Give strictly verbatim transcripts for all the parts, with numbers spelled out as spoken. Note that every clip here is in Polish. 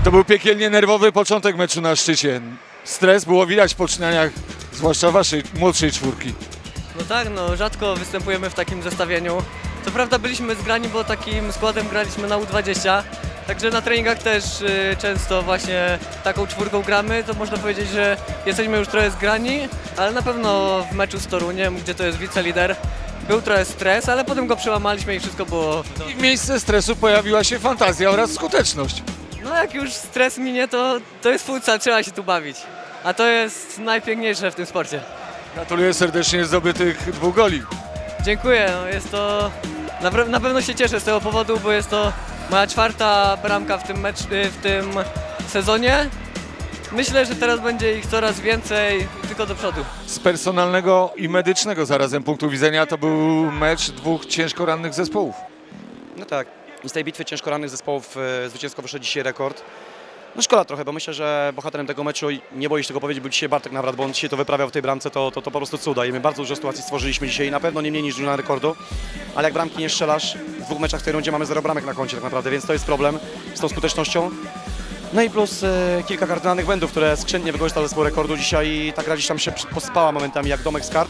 To był piekielnie nerwowy początek meczu na szczycie. Stres było widać w poczynaniach, zwłaszcza waszej młodszej czwórki. No tak, no rzadko występujemy w takim zestawieniu. Co prawda byliśmy zgrani, bo takim składem graliśmy na U dwadzieścia, także na treningach też y, często właśnie taką czwórką gramy, to można powiedzieć, że jesteśmy już trochę zgrani, ale na pewno w meczu z Toruniem, gdzie to jest wicelider, był trochę stres, ale potem go przełamaliśmy i wszystko było... I w miejsce stresu pojawiła się fantazja oraz skuteczność. No jak już stres minie, to, to jest futsal, trzeba się tu bawić. A to jest najpiękniejsze w tym sporcie. Gratuluję serdecznie zdobytych dwóch goli. Dziękuję, no jest to... Na, na pewno się cieszę z tego powodu, bo jest to moja czwarta bramka w tym, mecz, w tym sezonie. Myślę, że teraz będzie ich coraz więcej, tylko do przodu. Z personalnego i medycznego zarazem punktu widzenia to był mecz dwóch ciężko rannych zespołów. No tak, i z tej bitwy ciężko rannych zespołów e, zwycięsko wyszedł dzisiaj rekord. No szkoda trochę, bo myślę, że bohaterem tego meczu, i nie boję się tego powiedzieć, był dzisiaj Bartek Nawrat, bo on dzisiaj to wyprawiał w tej bramce, to, to, to po prostu cuda. I my bardzo dużo sytuacji stworzyliśmy dzisiaj, na pewno nie mniej niż drużyna rekordu, ale jak bramki nie strzelasz, w dwóch meczach w tej rundzie mamy zero bramek na koncie tak naprawdę, więc to jest problem z tą skutecznością. No i plus e, kilka kardynalnych błędów, które skrzętnie wykorzystał zespół rekordu dzisiaj i ta gra gdzieś tam się pospała momentami jak domek z kart.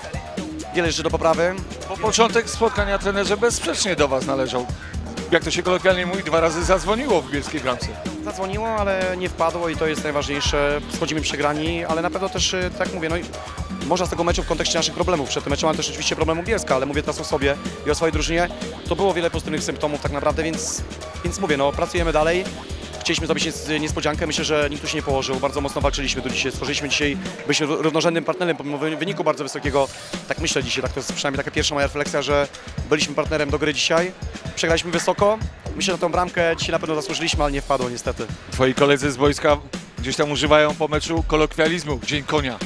Wiele jeszcze do poprawy. Po początek spotkania trenerze bezsprzecznie do was należał. Jak to się kolokwialnie mówi, dwa razy zadzwoniło w bielskiej bramce. Zadzwoniło, ale nie wpadło i to jest najważniejsze. Schodzimy przegrani, ale na pewno też, tak jak mówię, no i można z tego meczu w kontekście naszych problemów. Przed tym meczem mamy też oczywiście problemu Bielska, ale mówię teraz o sobie i o swojej drużynie. To było wiele pozytywnych symptomów tak naprawdę, więc, więc mówię, no pracujemy dalej. Chcieliśmy zrobić niespodziankę, myślę, że nikt tu się nie położył, bardzo mocno walczyliśmy tu dzisiaj, stworzyliśmy dzisiaj, byliśmy równorzędnym partnerem pomimo wyniku bardzo wysokiego, tak myślę dzisiaj, tak to jest przynajmniej taka pierwsza moja refleksja, że byliśmy partnerem do gry dzisiaj, przegraliśmy wysoko, myślę, że tą bramkę dzisiaj na pewno zasłużyliśmy, ale nie wpadło niestety. Twoi koledzy z boiska gdzieś tam używają po meczu kolokwializmu, dzień konia.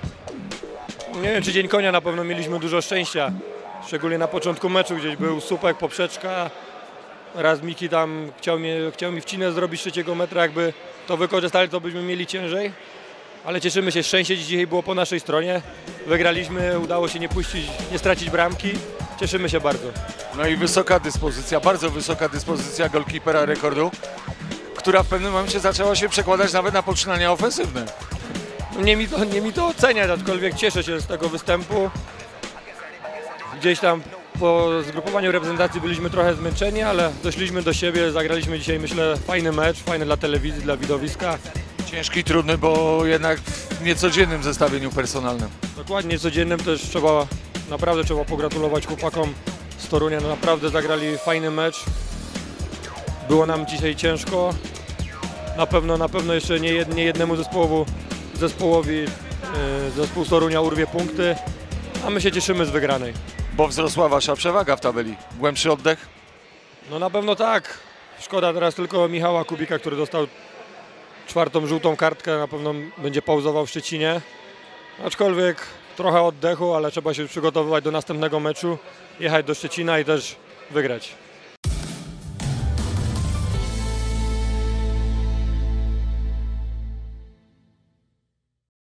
Nie wiem, czy dzień konia, na pewno mieliśmy dużo szczęścia, szczególnie na początku meczu, gdzieś był słupek, poprzeczka. Raz Miki tam chciał, mnie, chciał mi wcinę zrobić trzeciego metra, jakby to wykorzystali, to byśmy mieli ciężej. Ale cieszymy się, szczęście dzisiaj było po naszej stronie. Wygraliśmy, udało się nie puścić, nie stracić bramki. Cieszymy się bardzo. No i wysoka dyspozycja, bardzo wysoka dyspozycja golkipera rekordu, która w pewnym momencie zaczęła się przekładać nawet na poczynania ofensywne. Nie mi to, nie mi to oceniać, aczkolwiek cieszę się z tego występu. Gdzieś tam po zgrupowaniu reprezentacji byliśmy trochę zmęczeni, ale doszliśmy do siebie, zagraliśmy dzisiaj, myślę, fajny mecz, fajny dla telewizji, dla widowiska. Ciężki, trudny, bo jednak w niecodziennym zestawieniu personalnym. Dokładnie, codziennym też trzeba, naprawdę trzeba pogratulować chłopakom z Torunia, no naprawdę zagrali fajny mecz. Było nam dzisiaj ciężko, na pewno, na pewno jeszcze nie, jed, nie jednemu zespołowi, zespołowi yy, zespół z Torunia urwie punkty, a my się cieszymy z wygranej. Bo wzrosła wasza przewaga w tabeli. Głębszy oddech? No na pewno tak. Szkoda teraz tylko Michała Kubika, który dostał czwartą żółtą kartkę. Na pewno będzie pauzował w Szczecinie. Aczkolwiek trochę oddechu, ale trzeba się przygotowywać do następnego meczu, jechać do Szczecina i też wygrać.